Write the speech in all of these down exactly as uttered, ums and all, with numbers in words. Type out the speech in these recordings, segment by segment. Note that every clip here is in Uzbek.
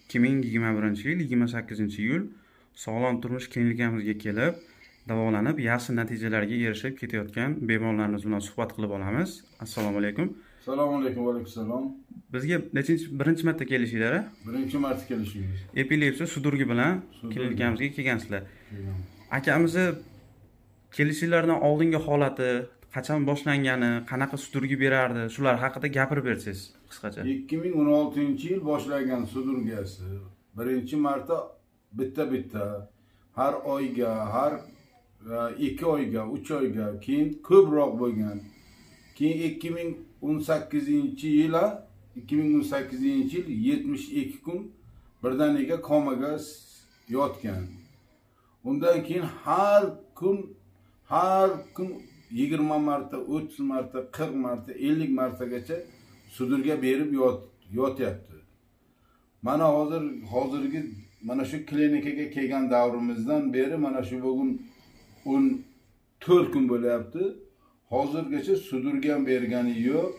ikki ming yigirma birinchi yil yigirma sakkizinchi iyul Sog'lom turmush klinikamizga kelib, davolanib, yaxshi natijalarga erishib ketayotgan bemorlarimiz bilan suhbat qilib olamiz. Assalomu alaykum. Assalomu alaykum va alaykum salom. Bizga nechinchi birinchi marta kelishinglar? Birinchi marta kelishingiz. Epilepsiya sudurgi bilan klinikamizga kelgansizlar. Akamizni kelishinglardan oldingi holati, qachon boshlangani, qanaqa sudurgi berardi, shular haqida gapirib bersangiz qisqacha. ikki ming o'n oltinchi yil boshlagan sudurgasi birinchi marta bitta-bitta har oyga, har ikki oyga, uch oyga, keyin ko'proq bo'lgan. Keyin ikki ming o'n sakkizinchi yil, ikki ming o'n sakkizinchi yil yetmish ikki kun birdaniga komaga yotgan. Undan keyin har kun har kun yigirma marta, o'ttiz marta, qirq marta, ellik martagacha sudurga berib yot, yotyapti. Mana hozir hozirgi mana shu klinikaga kelgan davrimizdan beri mana shu bugun o'n to'rt kun bo'lyapti. Hozirgacha sudurga ham bergani yo'q.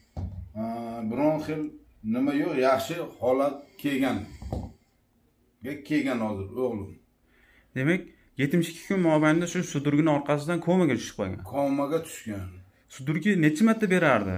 Biron xil nima yo'q, yaxshi holat kelgan. Kelgan hozir o'g'lim. Demak, yetmish ikki kun mobaynida shu sudurgini orqasidan komaga tushib qolgan. Komaga tushgan. Sudurgi necha marta berardi?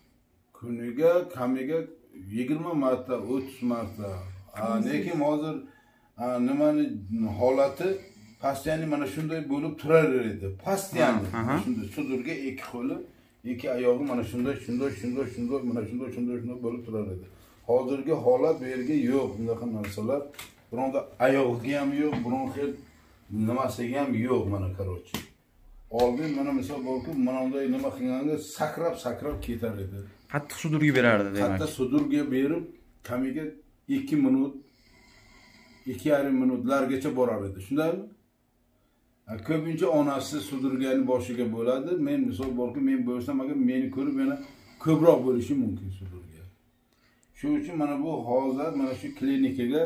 Kuniga kamiga yigirma marta, o'ttiz marta. Lekin hozir nimani holati pastiyani mana shunday bo'lib turar edi. Pastiyani shunday sudurga ikki qo'li, ikki oyog'i mana shunday, shunday, shunday, shunday, mana shunday, shunday, shunday bo'lib turar edi. Hozirgi holat bu yerga yo'q, bunaqa narsalar. Bironda oyog'iga ham yo'q, biron xil nimasiga ham yo'q mana qarochi. Oldin mana misol bo'lib, mana bunday nima qilganda sakrab, sakrab ketar edi. Qattiq sudurgi berardi demak. Qattiq sudurga berib, kamiga ikki minut, ikki yarim minutlargacha borar edi. Shundaymi? Ko'pincha onasi sudurgani boshiga bo'ladi. Men misol borki, men bo'lsam, agar meni ko'rib yana ko'proq bo'lishi mumkin sudurga. Shuning uchun mana bu hozir mana shu klinikaga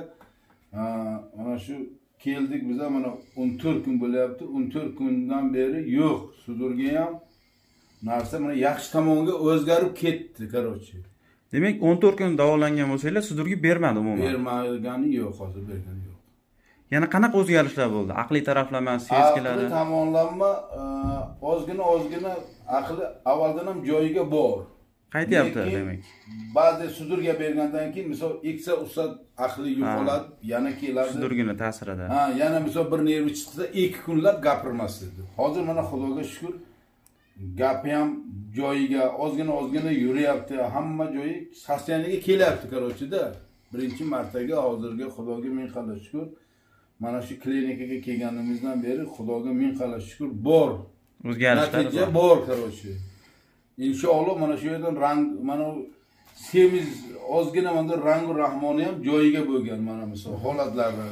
mana shu keldik biz mana o'n to'rt kun bo'lyapti. o'n to'rt kundan beri yo'q. Sudurga ham narsa mana yaxshi tomonga o'zgarib ketdi, qarochi. Demak, o'n to'rt kun davolangan bo'lsanglar, sudurgi bermadi umuman. Bermagani yo'q, hozir bergani yo'q. Yana qanaqa o'zgarishlar bo'ldi? Aqliy taraflama, sezgilari. Aqliy tomonlama ozgina ozgina aqli avvaldan ham joyiga bor. Qaytyapti demak. Ba'zi sudurga bergandan keyin misol iksa usat aqli yo'qoladi, yana keladi. Sudurgini ta'sirida. Ha, yana misol bir nervi chiqsa ikki kunlab gapirmas edi. Hozir mana Xudoga shukr, gapi ham joyiga, ozgina ozgina yuryapti. Hamma joyi sastiyaniga kelyapti qarochida. Birinchi martaga hozirga Xudoga ming xalq shukr. Mana shu klinikaga kelganimizdan beri Xudoga ming xalq shukr bor. O'zgarishlar natija bor qarochi. Inshaalloh mana shu yerdan rang mana semiz ozgina mana rang rahmoni ham joyiga bo'lgan mana misol holatlari.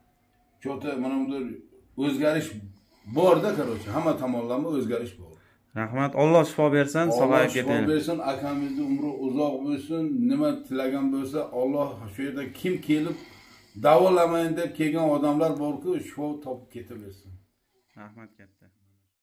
Chota mana bunday o'zgarish borda qarochi. Hamma tomonlama o'zgarish bor. Rahmat, Alloh shifo bersin, sog'ayib keting. Alloh shifo bersin, akamizning umri uzoq bo'lsin. Nima tilagan bo'lsa, Alloh shu yerda kim kelib davolamayin deb kelgan odamlar borku, shifo topib ketaversin. Rahmat katta.